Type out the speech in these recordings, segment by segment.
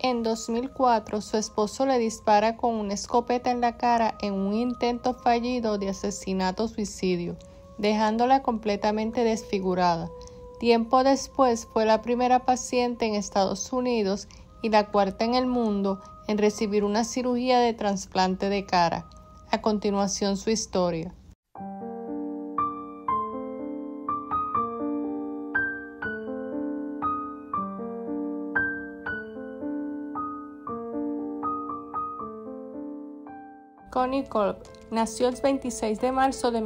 En 2004, su esposo le dispara con una escopeta en la cara en un intento fallido de asesinato-suicidio, dejándola completamente desfigurada. Tiempo después fue la primera paciente en Estados Unidos y la cuarta en el mundo en recibir una cirugía de trasplante de cara. A continuación, su historia. Connie Kolb nació el 26 de marzo de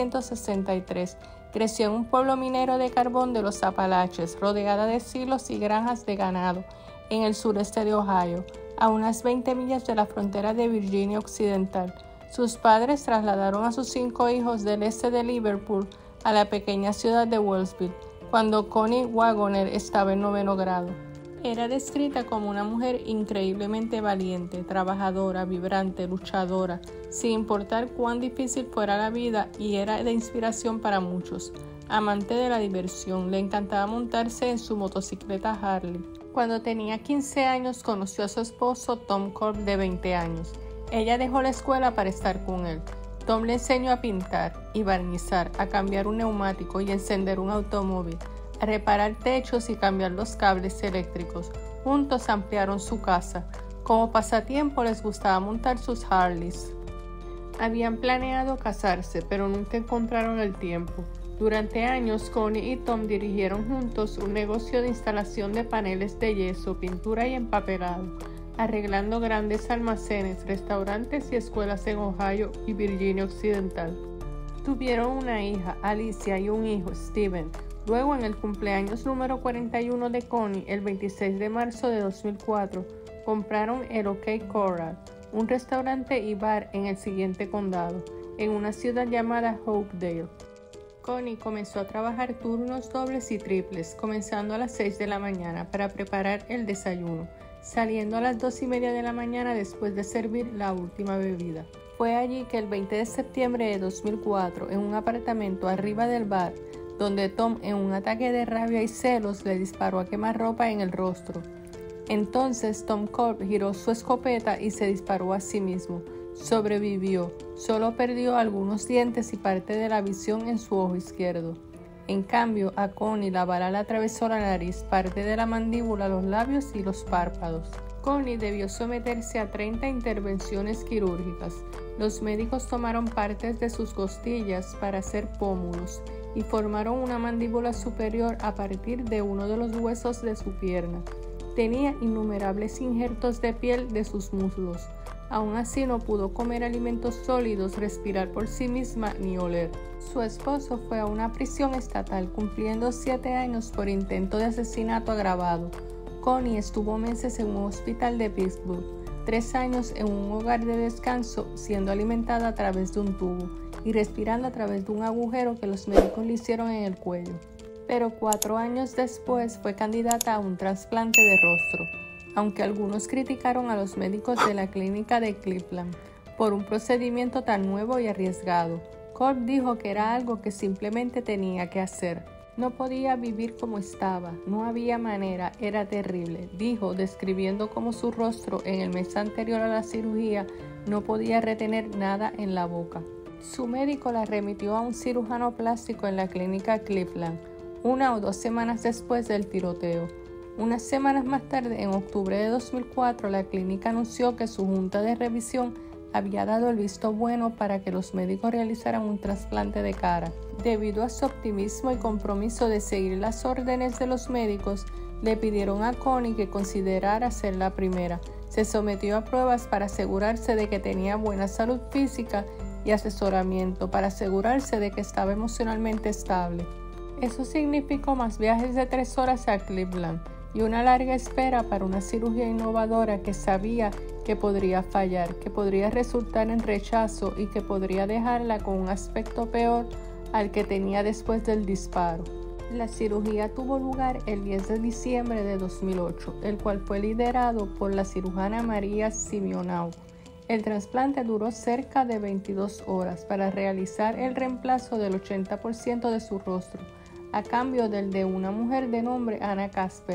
1963. Creció en un pueblo minero de carbón de los Apalaches, rodeada de silos y granjas de ganado, en el sureste de Ohio, a unas 20 millas de la frontera de Virginia Occidental. Sus padres trasladaron a sus 5 hijos del este de Liverpool a la pequeña ciudad de Wellsville, cuando Connie Wagoner estaba en 9º grado. Era descrita como una mujer increíblemente valiente, trabajadora, vibrante, luchadora, sin importar cuán difícil fuera la vida, y era de inspiración para muchos. Amante de la diversión, le encantaba montarse en su motocicleta Harley. Cuando tenía 15 años conoció a su esposo Tom Kolb, de 20 años. Ella dejó la escuela para estar con él. Tom le enseñó a pintar y barnizar, a cambiar un neumático y encender un automóvil, a reparar techos y cambiar los cables eléctricos. Juntos ampliaron su casa. Como pasatiempo les gustaba montar sus Harleys. Habían planeado casarse, pero nunca encontraron el tiempo. Durante años, Connie y Tom dirigieron juntos un negocio de instalación de paneles de yeso, pintura y empapelado, arreglando grandes almacenes, restaurantes y escuelas en Ohio y Virginia Occidental. Tuvieron una hija, Alicia, y un hijo, Steven. Luego, en el cumpleaños número 41 de Connie, el 26 de marzo de 2004, compraron el OK Corral, un restaurante y bar en el siguiente condado, en una ciudad llamada Hopedale. Connie comenzó a trabajar turnos dobles y triples, comenzando a las 6 de la mañana para preparar el desayuno, saliendo a las 2:30 de la mañana después de servir la última bebida. Fue allí que el 20 de septiembre de 2004, en un apartamento arriba del bar, donde Tom, en un ataque de rabia y celos, le disparó a quemarropa en el rostro. Entonces Tom Kolb giró su escopeta y se disparó a sí mismo. Sobrevivió, solo perdió algunos dientes y parte de la visión en su ojo izquierdo. En cambio, a Connie la bala le atravesó la nariz, parte de la mandíbula, los labios y los párpados. Connie debió someterse a 30 intervenciones quirúrgicas. Los médicos tomaron partes de sus costillas para hacer pómulos y formaron una mandíbula superior a partir de uno de los huesos de su pierna. Tenía innumerables injertos de piel de sus muslos. Aún así no pudo comer alimentos sólidos, respirar por sí misma ni oler. Su esposo fue a una prisión estatal cumpliendo 7 años por intento de asesinato agravado. Connie estuvo meses en un hospital de Pittsburgh, 3 años en un hogar de descanso, siendo alimentada a través de un tubo y respirando a través de un agujero que los médicos le hicieron en el cuello. Pero 4 años después fue candidata a un trasplante de rostro, aunque algunos criticaron a los médicos de la clínica de Cleveland por un procedimiento tan nuevo y arriesgado. Kolb dijo que era algo que simplemente tenía que hacer. No podía vivir como estaba, no había manera, era terrible, dijo, describiendo cómo su rostro en el mes anterior a la cirugía no podía retener nada en la boca. Su médico la remitió a un cirujano plástico en la clínica Cleveland, 1 o 2 semanas después del tiroteo. Unas semanas más tarde, en octubre de 2004, la clínica anunció que su junta de revisión había dado el visto bueno para que los médicos realizaran un trasplante de cara. Debido a su optimismo y compromiso de seguir las órdenes de los médicos, le pidieron a Connie que considerara ser la primera. Se sometió a pruebas para asegurarse de que tenía buena salud física y asesoramiento para asegurarse de que estaba emocionalmente estable. Eso significó más viajes de 3 horas a Cleveland y una larga espera para una cirugía innovadora que sabía que podría fallar, que podría resultar en rechazo y que podría dejarla con un aspecto peor al que tenía después del disparo. La cirugía tuvo lugar el 10 de diciembre de 2008, el cual fue liderado por la cirujana María Simeonov. El trasplante duró cerca de 22 horas para realizar el reemplazo del 80% de su rostro, a cambio del de una mujer de nombre Anna Casper.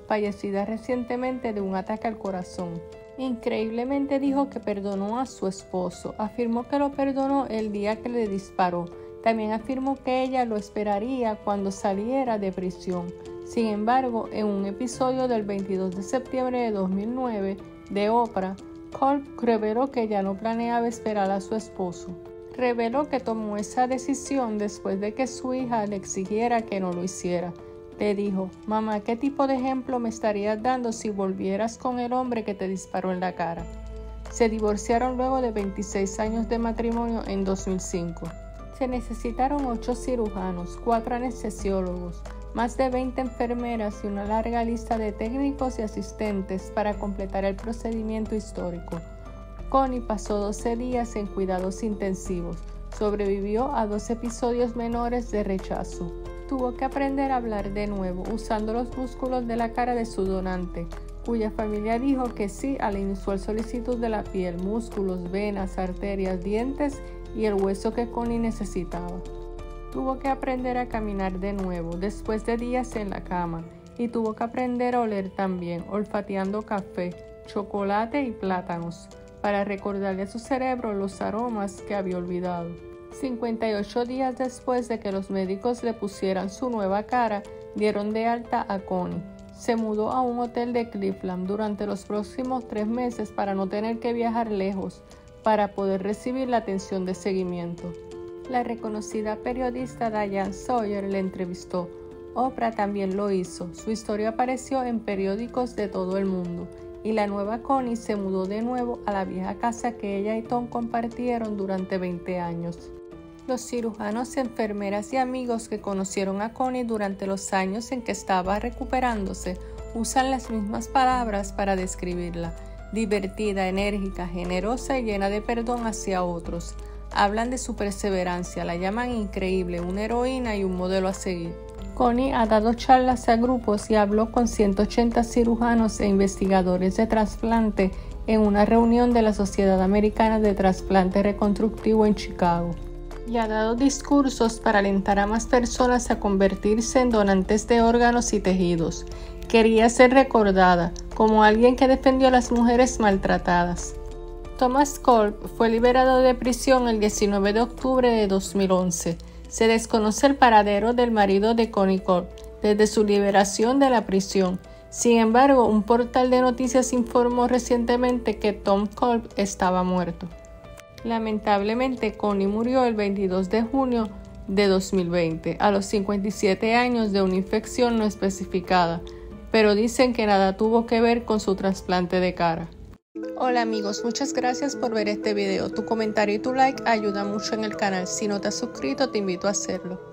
fallecida recientemente de un ataque al corazón. Increíblemente dijo que perdonó a su esposo. Afirmó que lo perdonó el día que le disparó. También afirmó que ella lo esperaría cuando saliera de prisión. Sin embargo, en un episodio del 22 de septiembre de 2009 de Oprah, Kolb reveló que ya no planeaba esperar a su esposo. Reveló que tomó esa decisión después de que su hija le exigiera que no lo hiciera. Le dijo: «Mamá, ¿qué tipo de ejemplo me estarías dando si volvieras con el hombre que te disparó en la cara?». Se divorciaron luego de 26 años de matrimonio en 2005. Se necesitaron 8 cirujanos, 4 anestesiólogos, más de 20 enfermeras y una larga lista de técnicos y asistentes para completar el procedimiento histórico. Connie pasó 12 días en cuidados intensivos. Sobrevivió a 2 episodios menores de rechazo. Tuvo que aprender a hablar de nuevo, usando los músculos de la cara de su donante, cuya familia dijo que sí a la inusual solicitud de la piel, músculos, venas, arterias, dientes y el hueso que Connie necesitaba. Tuvo que aprender a caminar de nuevo, después de días en la cama, y tuvo que aprender a oler también, olfateando café, chocolate y plátanos, para recordarle a su cerebro los aromas que había olvidado. 58 días después de que los médicos le pusieran su nueva cara, dieron de alta a Connie. Se mudó a un hotel de Cleveland durante los próximos 3 meses para no tener que viajar lejos, para poder recibir la atención de seguimiento. La reconocida periodista Diane Sawyer le entrevistó. Oprah también lo hizo. Su historia apareció en periódicos de todo el mundo. Y la nueva Connie se mudó de nuevo a la vieja casa que ella y Tom compartieron durante 20 años. Los cirujanos, enfermeras y amigos que conocieron a Connie durante los años en que estaba recuperándose usan las mismas palabras para describirla: divertida, enérgica, generosa y llena de perdón hacia otros. Hablan de su perseverancia, la llaman increíble, una heroína y un modelo a seguir. Connie ha dado charlas a grupos y habló con 180 cirujanos e investigadores de trasplante en una reunión de la Sociedad Americana de Trasplante Reconstructivo en Chicago. Y ha dado discursos para alentar a más personas a convertirse en donantes de órganos y tejidos. Quería ser recordada como alguien que defendió a las mujeres maltratadas. Thomas Kolb fue liberado de prisión el 19 de octubre de 2011. Se desconoce el paradero del marido de Connie Kolb desde su liberación de la prisión. Sin embargo, un portal de noticias informó recientemente que Tom Kolb estaba muerto. Lamentablemente, Connie murió el 22 de junio de 2020, a los 57 años de una infección no especificada, pero dicen que nada tuvo que ver con su trasplante de cara. Hola amigos, muchas gracias por ver este video. Tu comentario y tu like ayudan mucho en el canal. Si no te has suscrito, te invito a hacerlo.